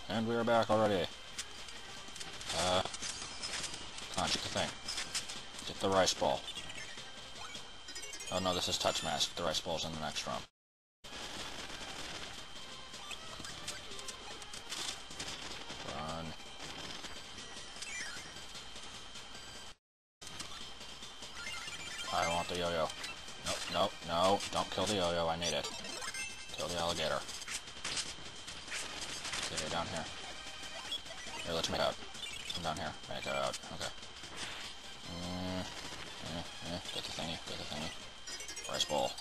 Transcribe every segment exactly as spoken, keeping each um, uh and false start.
And we are back already. Uh, come on, get the thing. Get the rice ball. Oh no, this is touch mask. The rice ball's in the next room. Run. I don't want the yo-yo. Nope, nope, no. Don't kill the yo-yo. I need it. Kill the alligator. Okay, down here. Here, let's make out. Come down here. Make out. Okay. Mm, eh, eh. Get the thingy. Get the thingy. Rice bowl.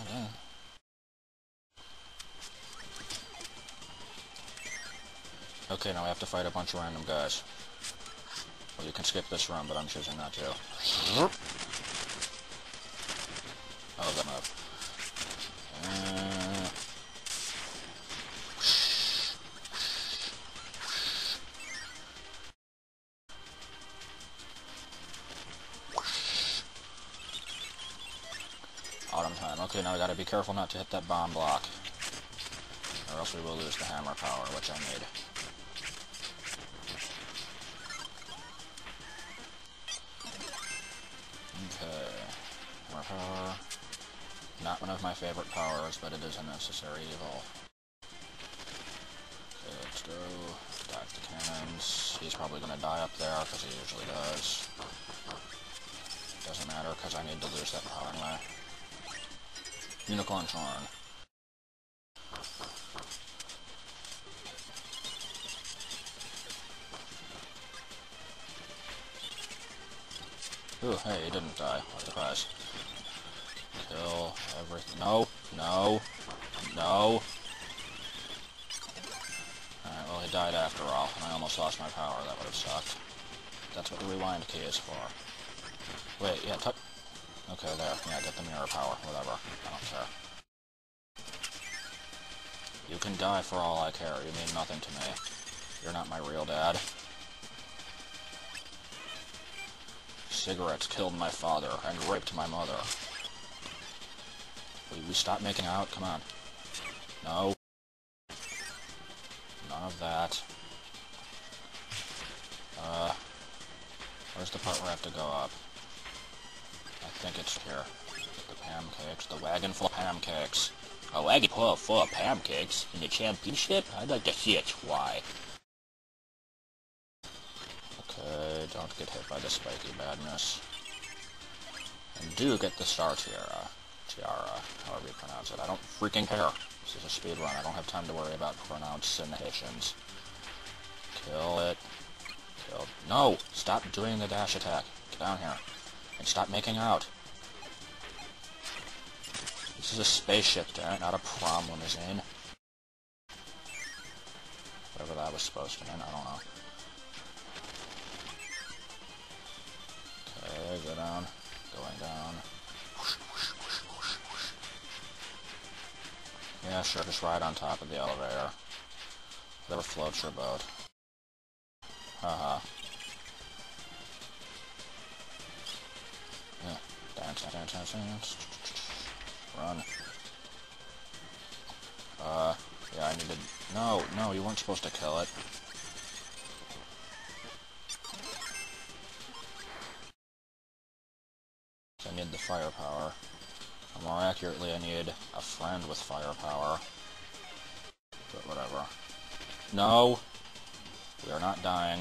Okay, now we have to fight a bunch of random guys. Well, you can skip this run, but I'm choosing not to. Oh, that move. Uh, Autumn time. Okay, now we gotta be careful not to hit that bomb block. Or else we will lose the hammer power, which I need. Okay. Hammer power. Not one of my favorite powers, but it is a necessary evil. Okay, let's go. Dive the cannons. He's probably gonna die up there, because he usually does. Doesn't matter, because I need to lose that power anyway. Unicorn Horn. Ooh, hey, he didn't die. What a surprise. Kill everything. No, no, no. Alright, well, he died after all, and I almost lost my power. That would have sucked. That's what the rewind key is for. Wait, yeah, touch. Okay, there. Yeah, get the mirror power. Whatever. I don't care. You can die for all I care. You mean nothing to me. You're not my real dad. Cigarettes killed my father and raped my mother. Will we stop making out? Come on. No. None of that. Uh, where's the part where I have to go up? I think it's here. The pancakes. The wagon full of pancakes. A wagon full, full of pancakes? In the championship? I'd like to see it. Why? Okay, don't get hit by the spiky badness. And do get the star tiara. Tiara, however you pronounce it. I don't freaking care. This is a speed run. I don't have time to worry about pronunciations. Kill it. Kill. No! Stop doing the dash attack. Get down here. And stop making out. This is a spaceship, damn it, not a prom limousine. Whatever that was supposed to mean, I don't know. Okay, go down. Going down. Yeah, sure, just ride on top of the elevator. Whatever floats your boat. Haha. Yeah. Dance, dance, dance, dance. Run. Uh, yeah, I needed... No, no, you weren't supposed to kill it. I need the firepower. Or more accurately, I need a friend with firepower. But whatever. No! We are not dying.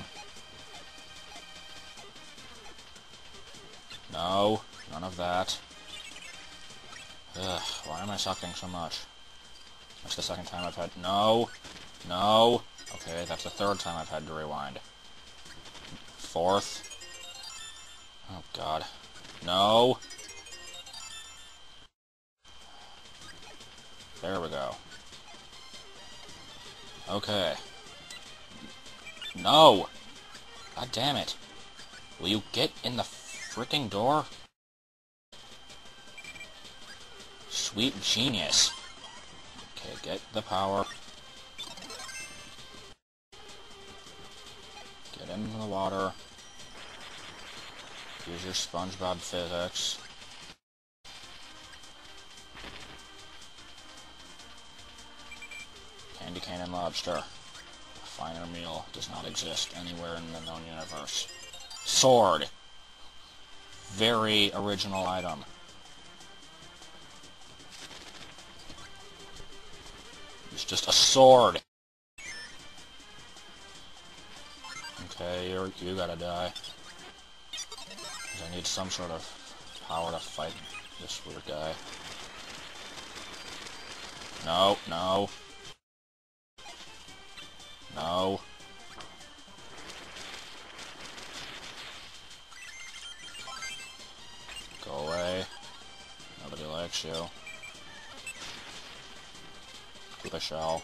No, none of that. Ugh, why am I sucking so much? That's the second time I've had... No! No! Okay, that's the third time I've had to rewind. Fourth. Oh, God. No! There we go. Okay. No! God damn it. Will you get in the freaking door? Sweet genius. Okay, get the power. Get into the water. Use your SpongeBob physics. Candy cane and lobster. finer meal does not exist anywhere in the known universe. Sword. Very original item. It's just a sword. Okay, you're, you gotta die. 'Cause I need some sort of power to fight this weird guy. No, no. No. Go away. Nobody likes you. Keep a shell.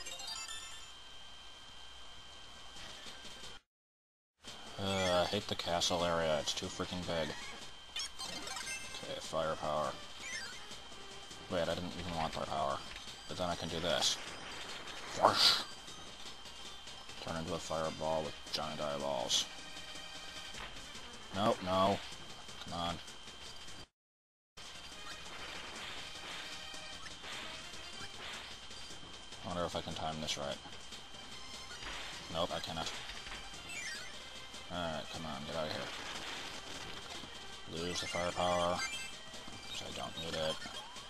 Uh, I hate the castle area. It's too freaking big. Okay, firepower. Wait, I didn't even want firepower. But then I can do this. Whoosh! Turn into a fireball with giant eyeballs. Nope, no. Come on. I wonder if I can time this right. Nope, I cannot. Alright, come on, get out of here. Lose the firepower, because I don't need it.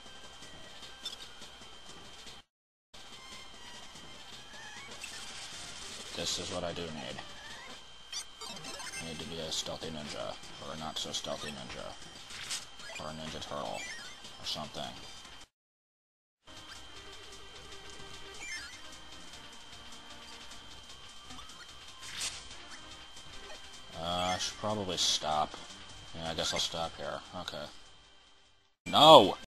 This is what I do need. I need to be a stealthy ninja, or a not-so-stealthy ninja, or a ninja turtle, or something. Uh, I should probably stop. Yeah, I guess I'll stop here. Okay. No!